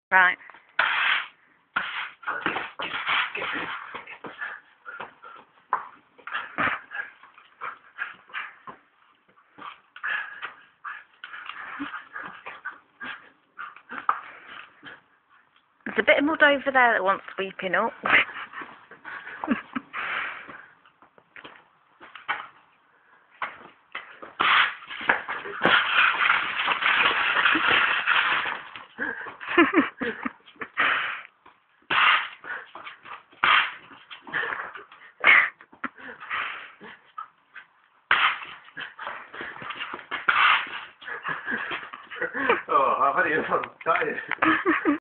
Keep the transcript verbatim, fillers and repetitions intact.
Right. There's a bit of mud over there that wants sweeping up. Oh, I've had it on tired.